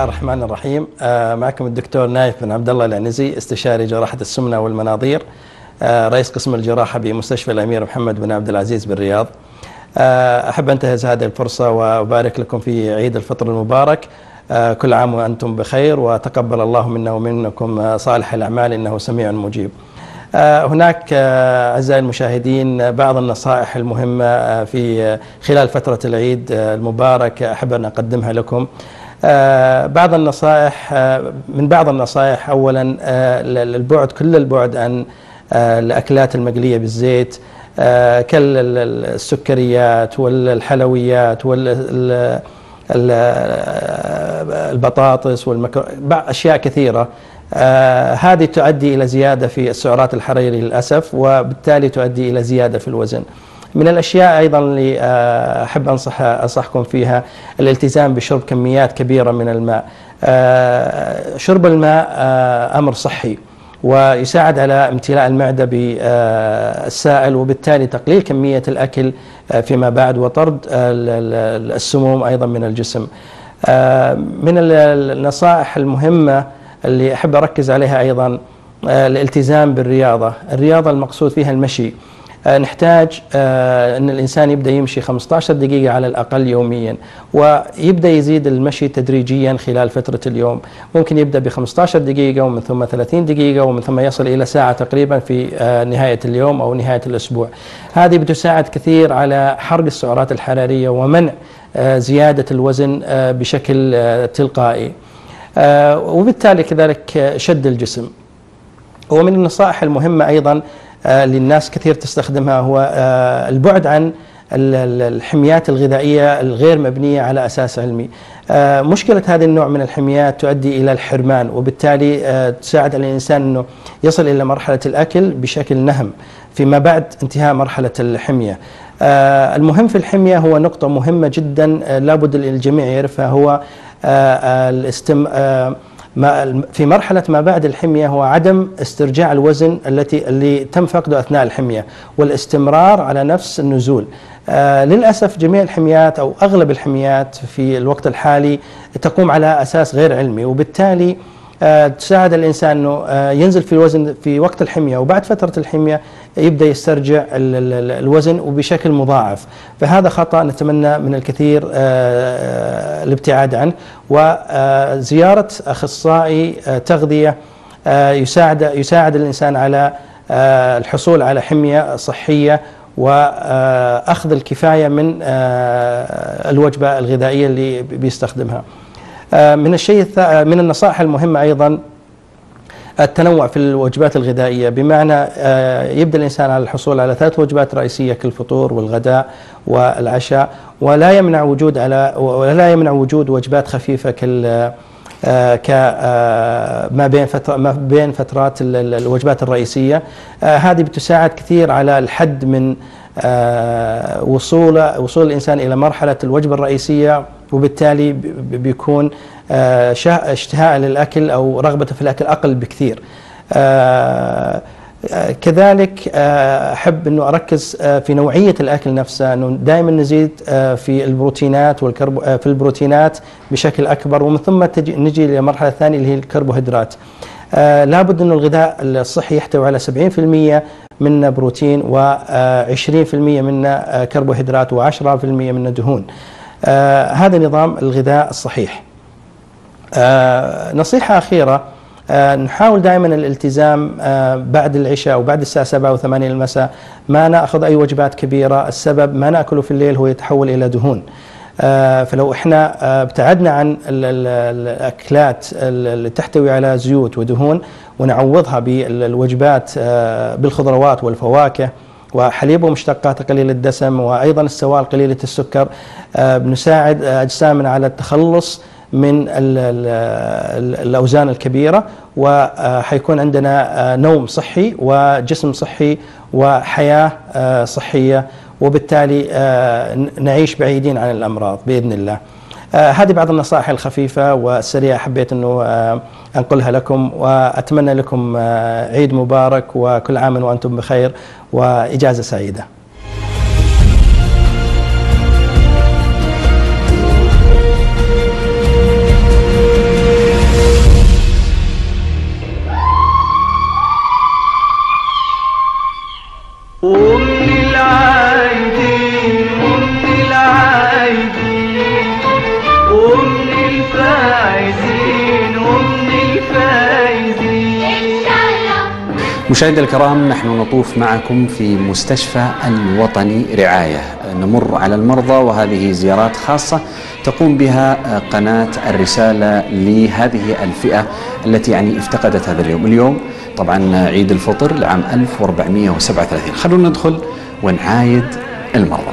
الله الرحمن الرحيم. معكم الدكتور نايف بن عبد الله العنزي، استشاري جراحة السمنة والمناظير، رئيس قسم الجراحة بمستشفى الأمير محمد بن عبد العزيز بالرياض. أحب أنتهز هذه الفرصة وأبارك لكم في عيد الفطر المبارك. كل عام وأنتم بخير، وتقبل الله منا ومنكم صالح الأعمال إنه سميع مجيب. هناك أعزائي المشاهدين بعض النصائح المهمة في خلال فترة العيد المبارك أحب أن أقدمها لكم. بعض النصائح أولا كل البعد عن الأكلات المقلية بالزيت كالسكريات والحلويات والبطاطس أشياء كثيرة. هذه تؤدي إلى زيادة في السعرات الحرارية للأسف، وبالتالي تؤدي إلى زيادة في الوزن. من الأشياء أيضا اللي أحب أنصحكم فيها الالتزام بشرب كميات كبيرة من الماء. شرب الماء أمر صحي ويساعد على امتلاء المعدة بالسائل، وبالتالي تقليل كمية الأكل فيما بعد وطرد السموم أيضا من الجسم. من النصائح المهمة اللي أحب أركز عليها أيضا الالتزام بالرياضة. الرياضة المقصود فيها المشي. نحتاج أن الإنسان يبدأ يمشي 15 دقيقة على الأقل يوميا، ويبدأ يزيد المشي تدريجيا خلال فترة اليوم. ممكن يبدأ ب 15 دقيقة ومن ثم 30 دقيقة ومن ثم يصل إلى ساعة تقريبا في نهاية اليوم أو نهاية الأسبوع. هذه بتساعد كثير على حرق السعرات الحرارية ومنع زيادة الوزن بشكل تلقائي، وبالتالي كذلك شد الجسم. ومن النصائح المهمة أيضا للناس كثير تستخدمها هو البعد عن الحميات الغذائية الغير مبنية على أساس علمي. مشكلة هذا النوع من الحميات تؤدي إلى الحرمان، وبالتالي تساعد الإنسان أنه يصل إلى مرحلة الأكل بشكل نهم فيما بعد انتهاء مرحلة الحمية. المهم في الحمية هو نقطة مهمة جدا لابد الجميع يعرفها، هو في مرحلة ما بعد الحمية هو عدم استرجاع الوزن اللي تم فقده أثناء الحمية، والاستمرار على نفس النزول. للأسف جميع الحميات أو أغلب الحميات في الوقت الحالي تقوم على أساس غير علمي، وبالتالي تساعد الإنسان أنه ينزل في الوزن في وقت الحمية، وبعد فترة الحمية يبدأ يسترجع الوزن وبشكل مضاعف. فهذا خطأ نتمنى من الكثير الابتعاد عنه، وزيارة أخصائي تغذية يساعد الإنسان على الحصول على حمية صحية وأخذ الكفاية من الوجبة الغذائية اللي بيستخدمها. من النصائح المهمة أيضا التنوع في الوجبات الغذائية، بمعنى يبدأ الإنسان على الحصول على 3 وجبات رئيسية كالفطور والغداء والعشاء، ولا يمنع وجود وجبات خفيفة ما بين فترات الوجبات الرئيسية. هذه بتساعد كثير على الحد من وصول الإنسان إلى مرحلة الوجبة الرئيسية، وبالتالي بيكون اشتهاء للأكل أو رغبته في الأكل أقل بكثير. كذلك أحب أنه أركز في نوعية الأكل نفسه، أنه دائما نزيد في البروتينات في البروتينات بشكل أكبر، ومن ثم نجي للمرحلة الثانية اللي هي الكربوهيدرات. لابد أنه الغذاء الصحي يحتوي على 70% منه بروتين، و20% منه كربوهيدرات، و10% منه دهون. هذا نظام الغذاء الصحيح. نصيحة أخيرة، نحاول دائما الالتزام بعد العشاء وبعد الساعة 7 و8 المساء ما نأخذ أي وجبات كبيرة. السبب ما نأكله في الليل هو يتحول إلى دهون. فلو احنا ابتعدنا عن الأكلات اللي تحتوي على زيوت ودهون ونعوضها بالوجبات بالخضروات والفواكه وحليب ومشتقات قليل الدسم، وأيضا السوائل قليلة السكر، بنساعد أجسامنا على التخلص من الأوزان الكبيرة، وحيكون عندنا نوم صحي وجسم صحي وحياة صحية، وبالتالي نعيش بعيدين عن الأمراض بإذن الله. هذه بعض النصائح الخفيفة والسريعة حبيت أنه أنقلها لكم، وأتمنى لكم عيد مبارك وكل عام وأنتم بخير وإجازة سعيدة. ومن العايدين ومن العايدين ومن الفايزين ومن الفايزين. مشاهدينا الكرام، نحن نطوف معكم في مستشفى الوطني رعاية، نمر على المرضى، وهذه زيارات خاصة تقوم بها قناة الرسالة لهذه الفئة التي يعني افتقدت هذا اليوم. اليوم طبعا عيد الفطر لعام 1437. خلونا ندخل ونعايد المرضى.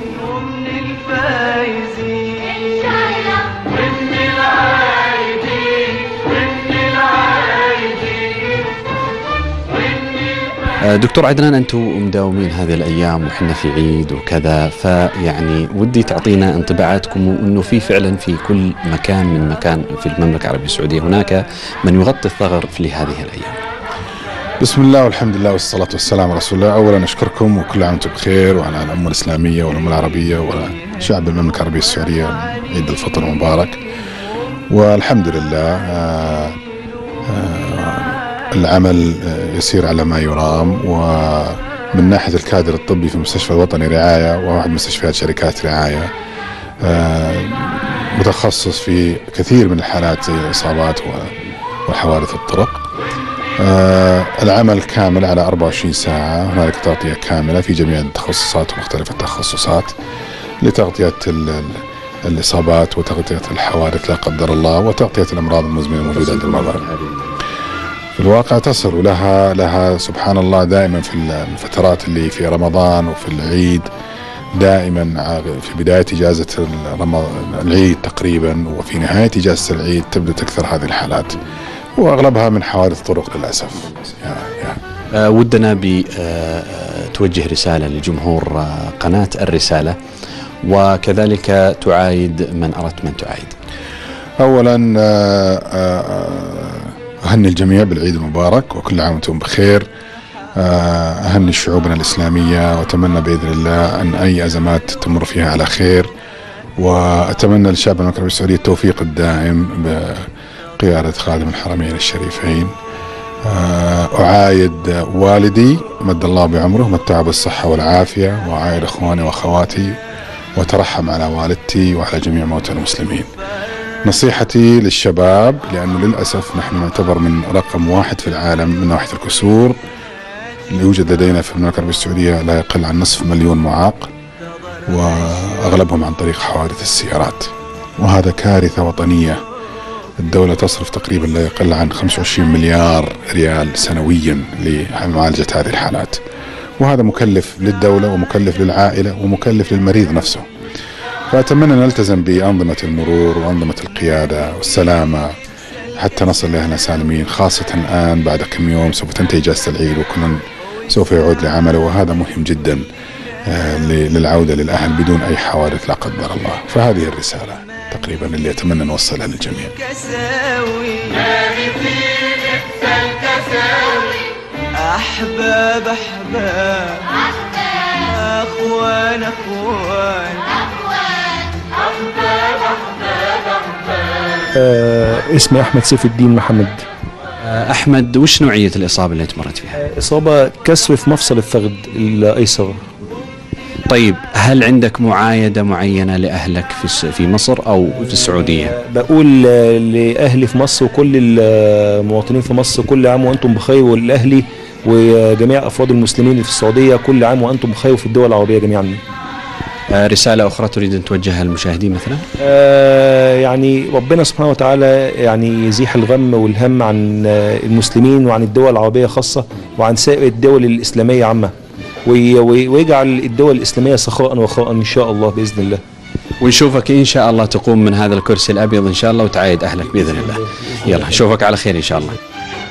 دكتور عدنان، أنتم مداومين هذه الأيام وحنا في عيد وكذا، فيعني ودي تعطينا انطباعاتكم، وأنه في فعلا في كل مكان من مكان في المملكة العربية السعودية هناك من يغطي الثغر في لهذه الأيام. بسم الله والحمد لله والصلاة والسلام على رسول الله. أولا أشكركم وكل عام وأنتم بخير، وعلى الأمة الإسلامية والأمة العربية وشعب المملكة العربية السعودية عيد الفطر المبارك. والحمد لله العمل يسير على ما يرام، ومن ناحية الكادر الطبي في المستشفى الوطني رعاية، وواحد من مستشفيات شركات رعاية متخصص في كثير من الحالات زي الإصابات وحوادث الطرق. العمل كامل على 24 ساعة، هنالك تغطية كاملة في جميع التخصصات ومختلف التخصصات لتغطية الإصابات وتغطية الحوادث لا قدر الله، وتغطية الأمراض المزمنة الموجودة عند المرضى. في الواقع تصل لها سبحان الله دائما في الفترات اللي في رمضان وفي العيد، دائما في بداية إجازة العيد تقريبا وفي نهاية إجازة العيد تبدأ تكثر هذه الحالات، وأغلبها من حوادث طرق للأسف. ودنا بتوجه رسالة لجمهور قناة الرسالة، وكذلك تعايد من أردت من تعايد. أولا أهني الجميع بالعيد المبارك وكل عام وأنتم بخير. أهني شعوبنا الإسلامية، وأتمنى بإذن الله أن أي أزمات تمر فيها على خير، وأتمنى للشعب المملكة العربية السعودية التوفيق الدائم بقيادة خادم الحرمين الشريفين. أعايد والدي مد الله بعمره، متعه بالصحة والعافية، وأعايد إخواني وأخواتي، وترحم على والدتي وعلى جميع موتى المسلمين. نصيحتي للشباب، لأنه للأسف نحن نعتبر من رقم 1 في العالم من ناحية الكسور اللي يوجد لدينا في المملكة العربية السعودية، لا يقل عن 500,000 معاق، وأغلبهم عن طريق حوادث السيارات، وهذا كارثة وطنية. الدولة تصرف تقريبا لا يقل عن 25 مليار ريال سنويا لمعالجة هذه الحالات، وهذا مكلف للدولة ومكلف للعائلة ومكلف للمريض نفسه. فأتمنى أن نلتزم بأنظمة المرور وأنظمة القيادة والسلامة حتى نصل لأهلنا سالمين، خاصة الآن بعد كم يوم سوف تنتهي إجازة العيد وكل سوف يعود لعمله، وهذا مهم جدا للعودة للأهل بدون أي حوادث لا قدر الله. فهذه الرسالة تقريبا اللي أتمنى نوصلها للجميع. أحباب أحباب أخوان أخوان أحباب أحباب أحباب. اسمي أحمد سيف الدين محمد. أحمد، وش نوعية الإصابة اللي تمرت فيها؟ إصابة كسر في مفصل الفخذ الأيسر. طيب، هل عندك معايدة معينة لأهلك في مصر أو في السعودية؟ بقول لأهلي في مصر وكل المواطنين في مصر كل عام وأنتم بخير، والأهلي وجميع أفراد المسلمين في السعودية كل عام وأنتم بخير، في الدول العربية جميعا. رسالة أخرى تريد أن توجهها للمشاهدين مثلا؟ يعني ربنا سبحانه وتعالى يعني يزيح الغم والهم عن المسلمين وعن الدول العربية خاصة وعن سائر الدول الإسلامية عامة، ويجعل الدول الإسلامية سخاء وخاء إن شاء الله بإذن الله. ونشوفك إن شاء الله تقوم من هذا الكرسي الأبيض إن شاء الله وتعايد أهلك بإذن الله. يلا نشوفك على خير إن شاء الله.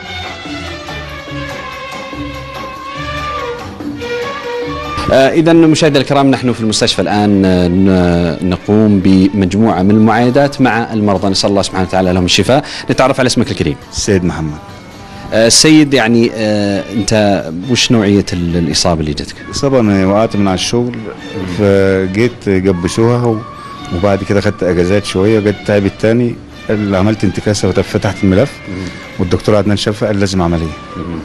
إذا مشاهدينا الكرام، نحن في المستشفى الآن نقوم بمجموعة من المعايدات مع المرضى، نسأل الله سبحانه وتعالى لهم الشفاء. نتعرف على اسمك الكريم. السيد محمد. السيد، يعني أنت وش نوعية الإصابة اللي جتك؟ إصابة أنا وقعت من على الشغل، فجيت جبشوها وبعد كده خدت أجازات شوية، جت تعبت تاني، عملت انتكاسة وفتحت الملف، والدكتور عدنان شافها قال لازم عملية.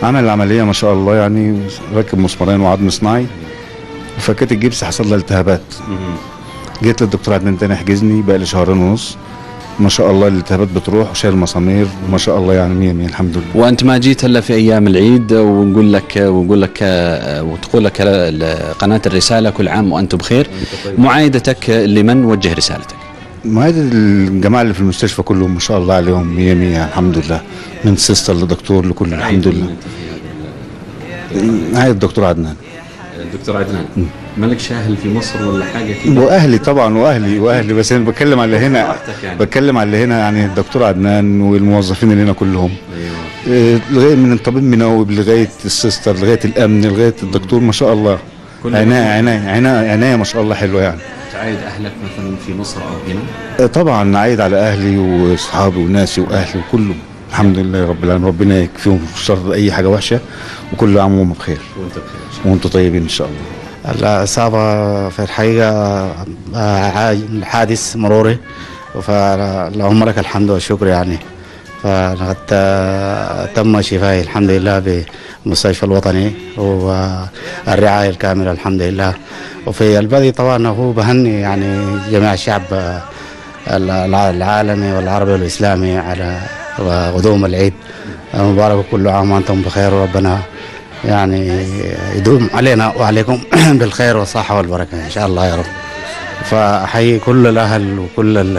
عمل العمليه ما شاء الله، يعني ركب مسمارين وعظم صناعي، وفكيت الجبس حصل لها التهابات. جيت للدكتور عدنان تاني حجزني، بقى لي شهرين ونص، ما شاء الله الالتهابات بتروح وشايل مسامير وما شاء الله، يعني 100 100 الحمد لله. وانت ما جيت الا في ايام العيد، ونقول لك وتقول لك قناه الرساله كل عام وانتم بخير. معايدتك لمن وجه رسالتك؟ معايدة الجماعه اللي في المستشفى كلهم ما شاء الله عليهم 100 100 الحمد لله، من سيستر لدكتور لكل الحمد لله. معايا الدكتور عدنان. الدكتور عدنان مالك شاهل في مصر ولا حاجه كده؟ واهلي طبعا، واهلي بس انا بتكلم على هنا، بتكلم على هنا يعني الدكتور عدنان والموظفين اللي هنا كلهم. لغايه من الطبيب مناوب لغايه السيستر لغايه الامن لغايه الدكتور ما شاء الله، عنايه ما شاء الله حلوه يعني. تعايد اهلك مثلا في مصر او هنا؟ طبعا عايد على اهلي واصحابي وناسي واهلي وكله الحمد لله رب العالمين، ربنا يكفيهم شر اي حاجه وحشه، وكل عام وهم بخير. وانت بخير وانتم طيبين ان شاء الله. الإصابة في الحقيقة حادث مروري، فاللهم لك الحمد والشكر يعني. فقد تم شفائي الحمد لله بالمستشفى الوطني والرعاية الكاملة الحمد لله. وفي البدء طبعا هو بهني يعني جميع الشعب العالمي والعربي والإسلامي على غدوم العيد المبارك، كل عام وأنتم بخير، وربنا يعني يدوم علينا وعليكم بالخير والصحة والبركة إن شاء الله يا رب. فأحيي كل الأهل وكل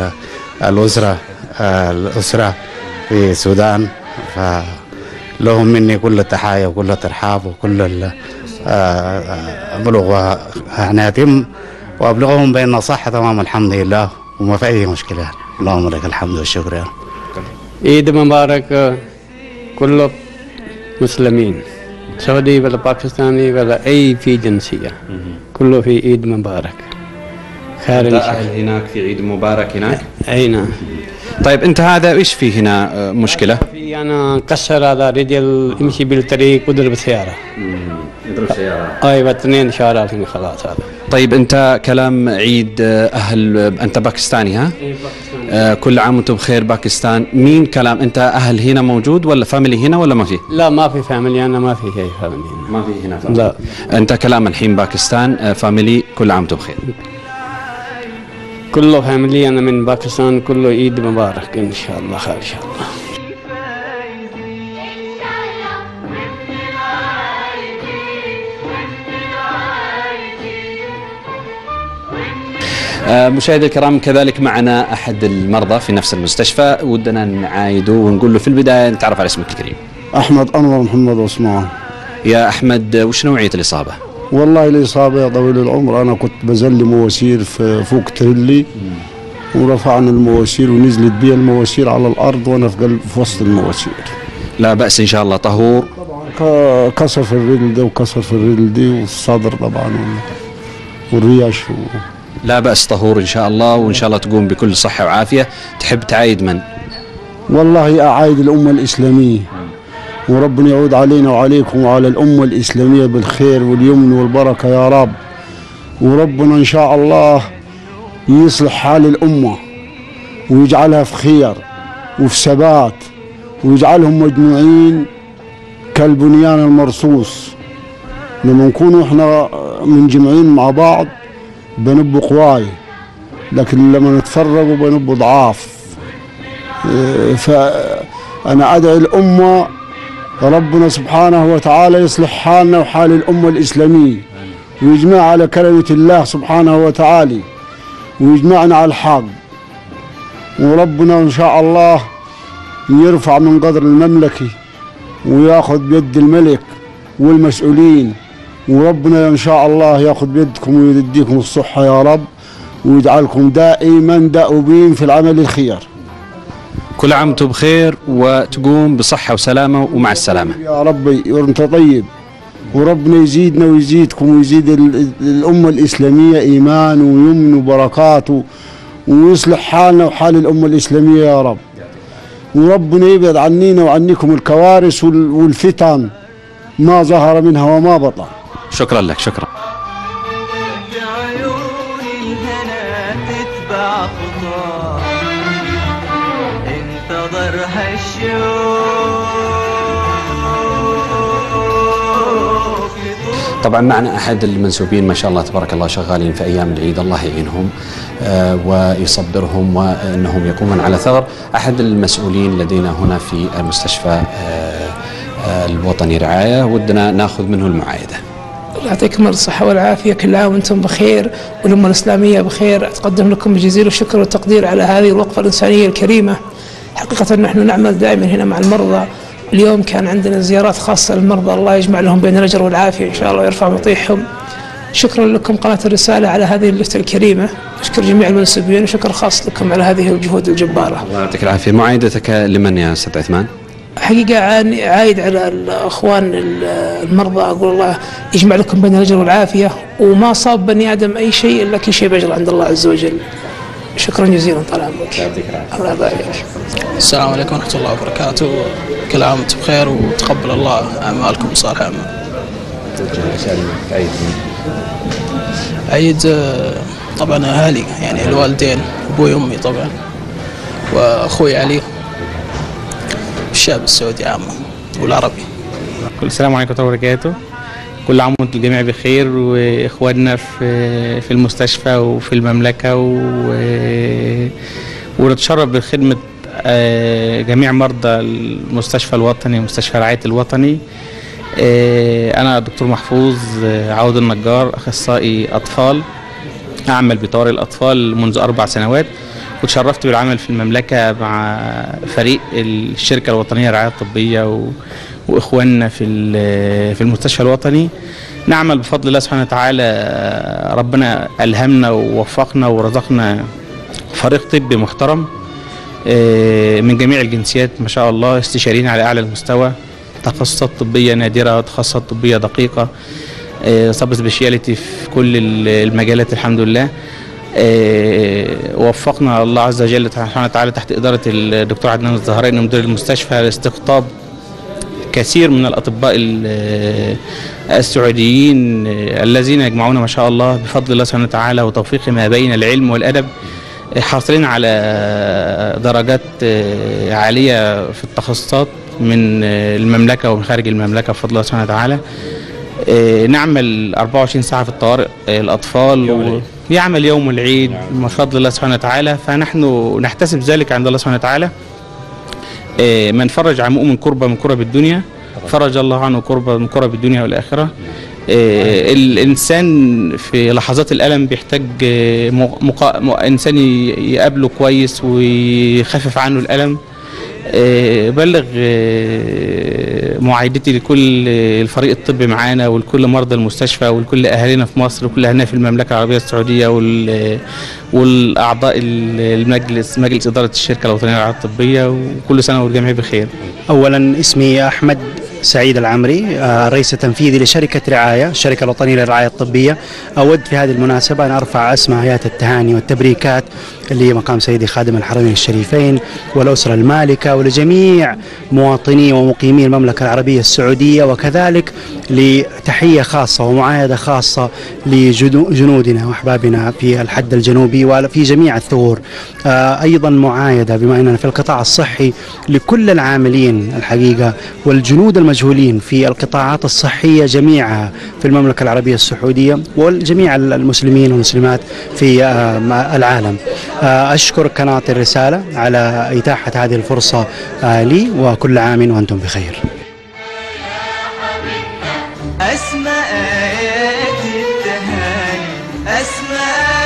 الأسرة في السودان، فلهم مني كل التحايا وكل الترحاب وكل بلغ عناتهم، وأبلغهم بأن صحة تمام الحمد لله وما في أي مشكلة يعني. اللهم لك الحمد والشكر يعني. عيد مبارك كل مسلمين، سعودي ولا باكستاني ولا أي في جنسية، كله في عيد مبارك. خير إن شاء الله. هناك في عيد مبارك هناك؟ أي نعم. طيب أنت هذا إيش في هنا مشكلة؟ في أنا كسر هذا رجل يمشي بالطريق وضرب سيارة. يضرب سيارة. أيوة 2 شهرات خلاص هذا. طيب أنت كلام عيد أهل، أنت باكستاني ها؟ إيه باكستاني. كل عام وأنتم بخير باكستان. مين كلام أنت أهل هنا موجود ولا فاميلي هنا ولا ما في؟ لا ما في فاميلي، أنا ما في أي فاميلي هنا. ما في هنا فاميلي. لا. أنت كلام الحين باكستان فاميلي، كل عام وأنتم بخير. كله فاميلي، أنا من باكستان، كله عيد مبارك إن شاء الله خير إن شاء الله. مشاهدي الكرام، كذلك معنا أحد المرضى في نفس المستشفى، ودنا نعايده ونقول له في البداية نتعرف على اسمك الكريم. أحمد أنور محمد عثمان. يا أحمد وش نوعية الإصابة؟ والله الإصابة يا طويل العمر، أنا كنت بزل مواسير في فوق تريلي، ورفعنا المواسير ونزلت بي المواسير على الأرض وأنا في وسط المواسير. لا بأس إن شاء الله، طهور. طبعا كسر في الرجل ده وكسر في الرجل دي والصدر طبعا والريش لا بأس، طهور إن شاء الله، وإن شاء الله تقوم بكل صحة وعافية. تحب تعايد من؟ والله أعايد الأمة الإسلامية، وربنا يعود علينا وعليكم وعلى الأمة الإسلامية بالخير واليمن والبركة يا رب، وربنا إن شاء الله يصلح حال الأمة ويجعلها في خير وفي ثبات، ويجعلهم مجموعين كالبنيان المرصوص. لما نكونوا احنا منجمعين مع بعض بنبقوا قواي، لكن لما نتفرقوا بنبقوا ضعاف. فأنا أدعي الأمة ربنا سبحانه وتعالى يصلح حالنا وحال الأمة الإسلامية، ويجمع على كلمة الله سبحانه وتعالى، ويجمعنا على الحق، وربنا إن شاء الله يرفع من قدر المملكة وياخذ بيد الملك والمسؤولين، وربنا إن شاء الله ياخذ بيدكم ويديكم الصحة يا رب، ويجعلكم دائما دؤوبين في العمل الخير. كل عام وانتم بخير، وتقوم بصحة وسلامة ومع السلامة يا ربي، وانت طيب، وربنا يزيدنا ويزيدكم ويزيد الأمة الإسلامية إيمان ويمن وبركات، ويصلح حالنا وحال الأمة الإسلامية يا رب، وربنا يبعد عنينا وعنكم الكوارث والفتن ما ظهر منها وما بطن. شكرا لك، شكرا. بعيون الهنا تتبع خطاه، انتظرها الشوق طبعا معنا أحد المنسوبين ما شاء الله تبارك الله شغالين في أيام العيد، الله يعينهم ويصبرهم وأنهم يقومون على ثغر. أحد المسؤولين لدينا هنا في المستشفى الوطني رعاية، ودنا ناخذ منه المعايدة. الله يعطيكم الصحة والعافية، كل عام وأنتم بخير والأمة الإسلامية بخير. أتقدم لكم بجزيل الشكر والتقدير على هذه الوقفة الإنسانية الكريمة. حقيقة نحن نعمل دائما هنا مع المرضى. اليوم كان عندنا زيارات خاصة للمرضى، الله يجمع لهم بين الأجر والعافية إن شاء الله ويرفع مطيحهم. شكرا لكم قناة الرسالة على هذه اللفتة الكريمة، أشكر جميع المنسوبين وشكر خاص لكم على هذه الجهود الجبارة. الله يعطيك العافية. معايدتك لمن يا أستاذ عثمان؟ حقيقة عايد على الأخوان المرضى، أقول الله يجمع لكم بين الأجر والعافية، وما صاب بني آدم أي شيء إلا كل شيء بأجر عند الله عز وجل. شكرا جزيلا، طال عمرك. الله يبارك فيك. السلام عليكم ورحمة الله وبركاته، كل عام وأنتم بخير وتقبل الله أعمالكم وصالح أعمال. عيد طبعا أهالي، يعني الوالدين، أبوي وأمي طبعا، وأخوي علي، الشعب السعودي عامة والعربي. كل السلام عليكم ورحمة الله وبركاته، كل عام وانتم الجميع بخير، واخواننا في المستشفى وفي المملكة، ونتشرف بخدمة جميع مرضى المستشفى الوطني ومستشفى رعاية الوطني. أنا دكتور محفوظ عوض النجار، أخصائي أطفال، أعمل بطوارئ الأطفال منذ 4 سنوات، وتشرفت بالعمل في المملكة مع فريق الشركة الوطنية للرعاية الطبية وإخواننا في المستشفى الوطني. نعمل بفضل الله سبحانه وتعالى، ربنا ألهمنا ووفقنا ورزقنا فريق طبي محترم من جميع الجنسيات ما شاء الله، استشاريين على أعلى المستوى، تخصصات طبية نادرة وتخصصات طبية دقيقة، سب سبيشاليتي في كل المجالات الحمد لله. وفقنا الله عز وجل سبحانه وتعالى تحت إدارة الدكتور عدنان الزهراني مدير المستشفى لاستقطاب كثير من الأطباء السعوديين الذين يجمعون ما شاء الله بفضل الله سبحانه وتعالى وتوفيق ما بين العلم والأدب، حاصلين على درجات عالية في التخصصات من المملكة ومن خارج المملكة بفضل الله سبحانه وتعالى. نعمل 24 ساعة في الطوارئ الأطفال، يعمل يوم العيد بفضل الله سبحانه وتعالى، فنحن نحتسب ذلك عند الله سبحانه وتعالى. من فرج عن مؤمن كربة من كرب الدنيا فرج الله عنه كربة من كرب الدنيا والآخرة. الإنسان في لحظات الألم بيحتاج إنسان يقابله كويس ويخفف عنه الألم. بلغ معايدتي لكل الفريق الطبي معانا ولكل مرضى المستشفى ولكل أهالينا في مصر وكل أهالينا في المملكة العربية السعودية والأعضاء مجلس إدارة الشركة الوطنية للرعاية الطبية، وكل سنة والجميع بخير. أولا اسمي أحمد سعيد العمري، رئيس التنفيذي لشركة رعاية، الشركة الوطنية للرعاية الطبية. أود في هذه المناسبة أن أرفع أسمى آيات التهاني والتبريكات لمقام سيدي خادم الحرمين الشريفين والأسرة المالكة ولجميع مواطني ومقيمي المملكة العربية السعودية، وكذلك لتحية خاصة ومعايدة خاصة لجنودنا وأحبابنا في الحد الجنوبي وفي جميع الثغور. أيضا معايدة بما أننا في القطاع الصحي لكل العاملين الحقيقة والجنود المجهولين في القطاعات الصحية جميعها في المملكة العربية السعودية والجميع المسلمين والمسلمات في العالم. أشكر قناة الرسالة على إتاحة هذه الفرصة لي، وكل عام وأنتم بخير. أسماء آيات التهاني، أسماء